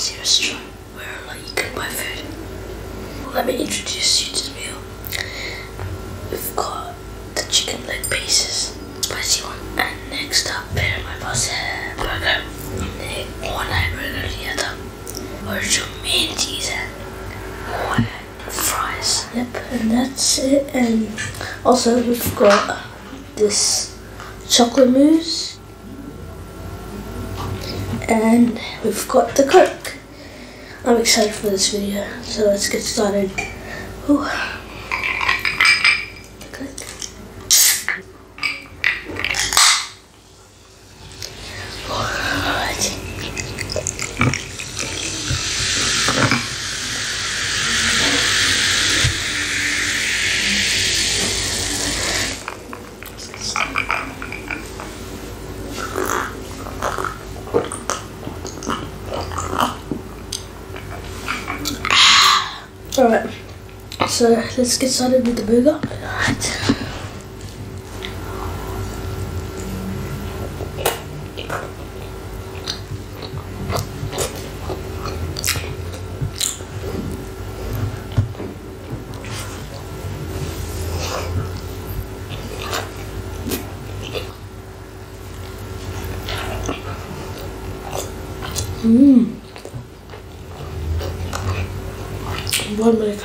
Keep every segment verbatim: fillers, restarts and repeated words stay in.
fancy restaurant where like you can buy food. Let me introduce you to the meal. We've got the chicken leg pieces, spicy one, and next up here my boss burger. The one hamburger here, original main cheese and fries. Yep, and that's it. And also we've got this chocolate mousse, and we've got the Coke. I'm excited for this video, so let's get started. Ooh. Alright, so let's get started with the burger. Alright. Mmm. One minute.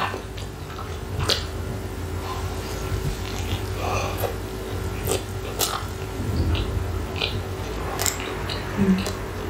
Mm.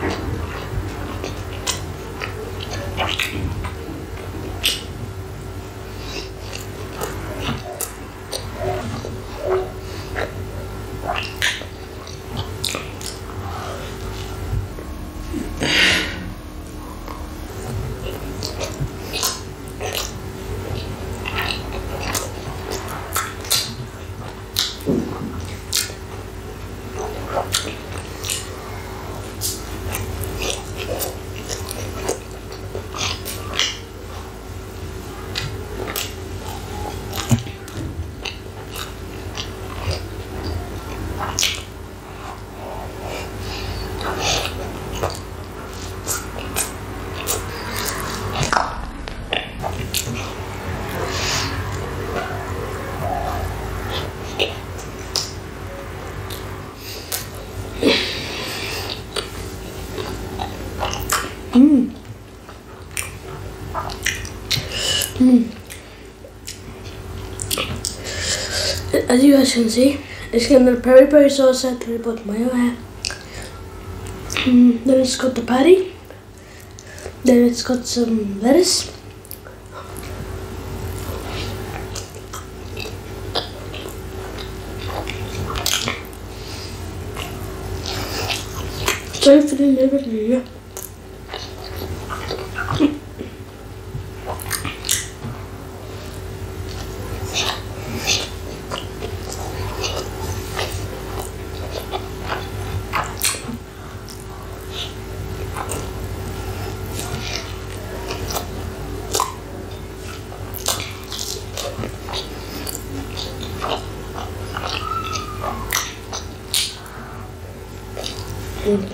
Mmm. Mmm. As you guys can see, it's got the peri peri sauce at the bottom of my hair. Mm, then it's got the patty. Then it's got some lettuce. Sorry for the little video. Mm.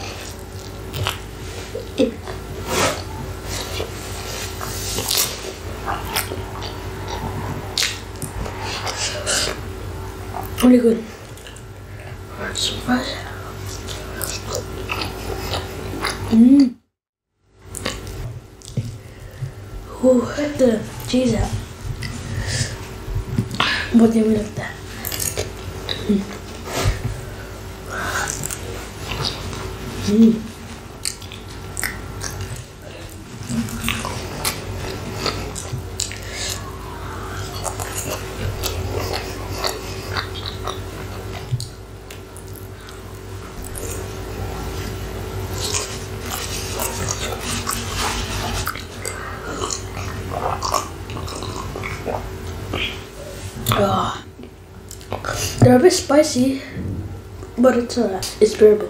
Really good. Some fries. Mmm. Ooh, the cheese out. बहुत yummy लगता है. Mm. Oh. They're a bit spicy, but it's uh, it's bearable.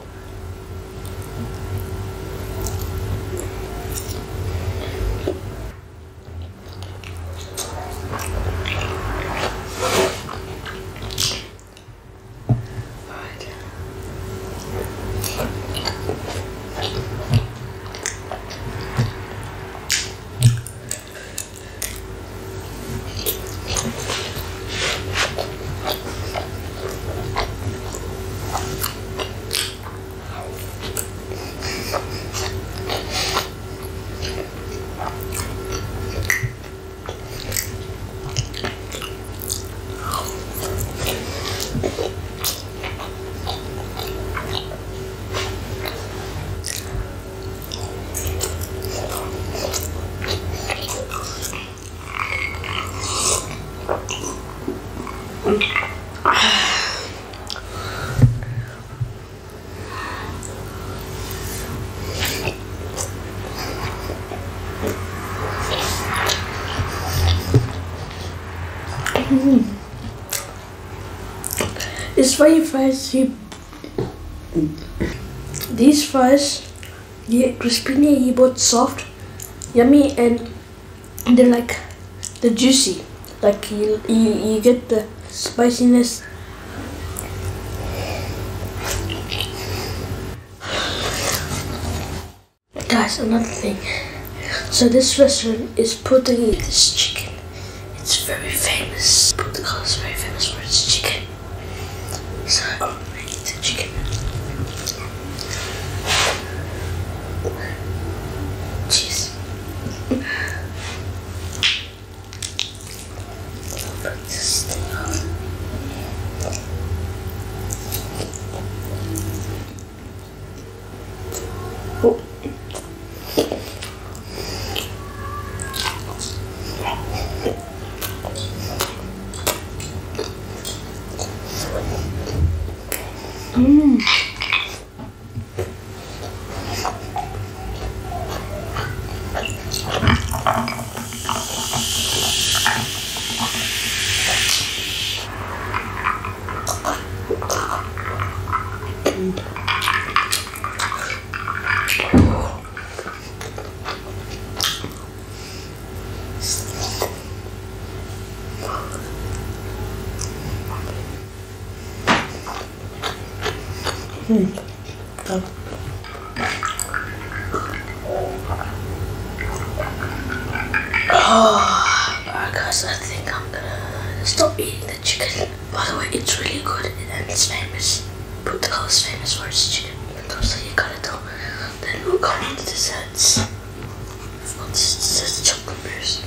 Mm. It's very fries. These fries, yeah, crispy, yeah, both soft, yummy, and they're like the juicy. Like you, you, you get the spiciness. Guys, another thing. So this restaurant is Portuguese chicken. It's very famous. Portugal is very famous for its chicken. So I'm gonna eat the chicken. Cheese. Put this thing on. Oh. Mmm. Hmm. Oh. Oh, guys, I think I'm gonna stop eating the chicken. By the way, it's really good and it's famous. Portugal is famous for its chicken. So you gotta do. Then we'll go on to the desserts. I've got this dessert chocolate beers.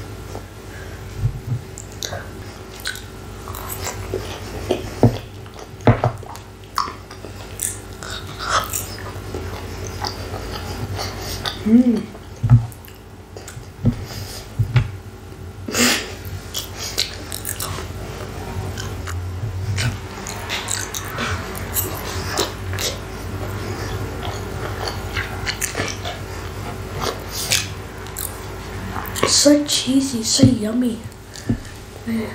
Mmm. So cheesy, so yummy. Man.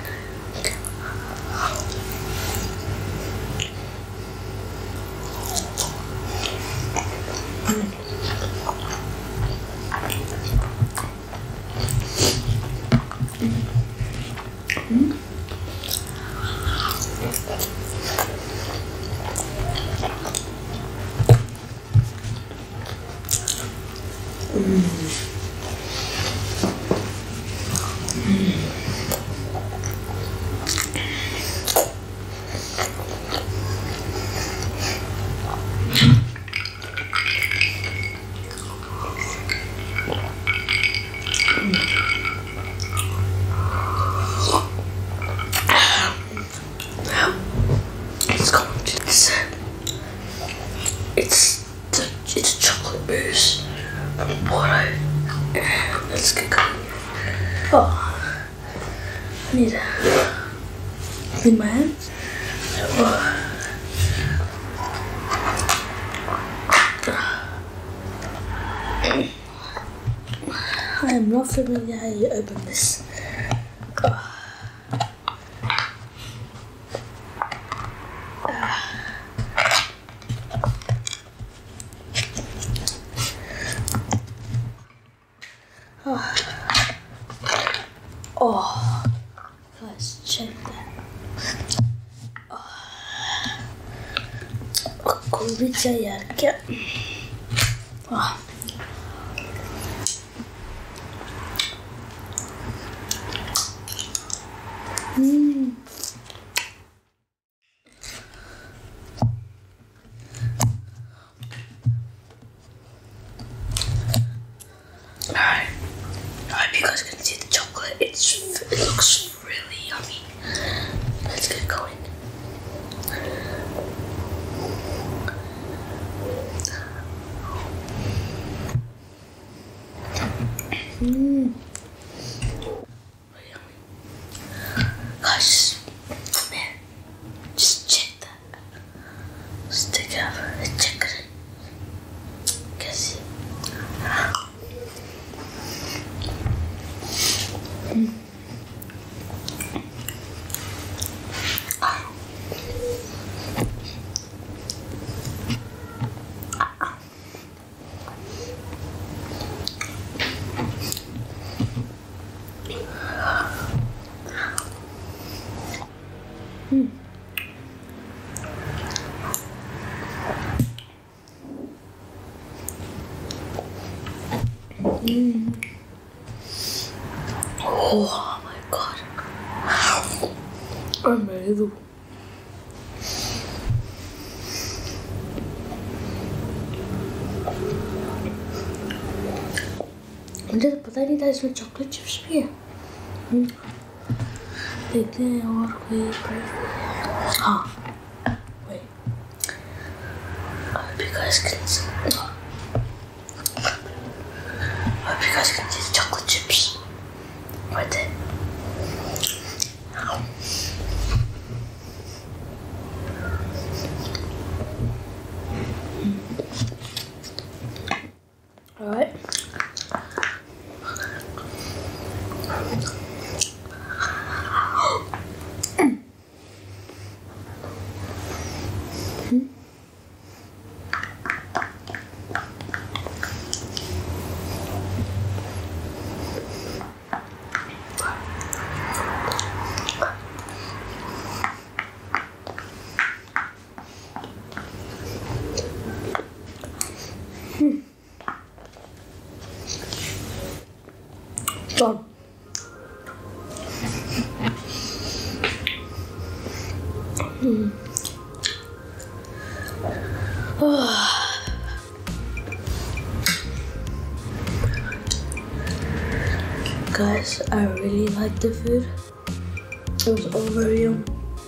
Let's go on to this. It's the it's chocolate beers. What? Let's get going. Oh, I need to clean my hands. Oh. I am not familiar how you open this. Oh. Oh. Oh, guys, check that. Oh, kulica yarka. Oh. Mm. Alright. I hope you guys can see the chocolate. It's it looks really yummy. Let's get going. Mmm. Gosh, man, just check that. Stick up, check it. Guess. Mm. Mm. Mm. Oh my god. I'm ready to. मुझे तो पता नहीं था इसमें chocolate chips भी है। देखते हैं और कोई हाँ wait I hope you guys can see I hope you guys can see the chocolate chips right there. Alright. Hmm. Done. Hmm. Guys, I really like the food. It was all very yum.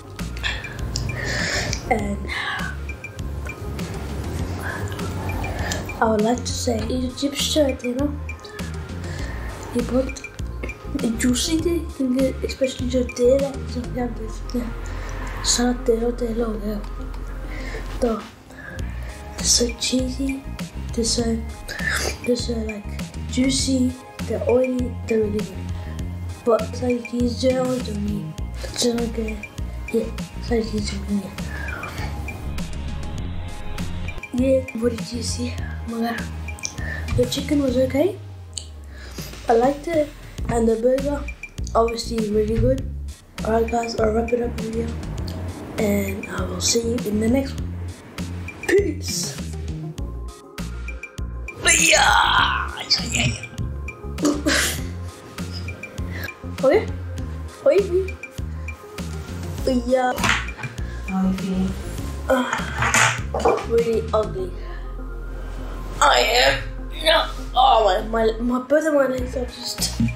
And I would like to say ये जो chips थे ना ये बहुत juicy थे क्योंकि especially जो तेल है जब आप देख सकते हैं सारा तेल तेल हो गया तो this is cheesy, this is this is like juicy, they're oily, they're really good. But सारी चीज़ जो है वो जमी चल के ये सारी चीज़ जमी है ये बड़ी चीज़ थी मगर the chicken was okay. I liked it and the burger obviously really good. Alright guys, I'll wrap it up the video and I will see you in the next one. Peace. Yeah. Okay. Wait. Yeah. How are you feeling? Uh, really ugly. I am. No. Oh my my my both of my legs are just.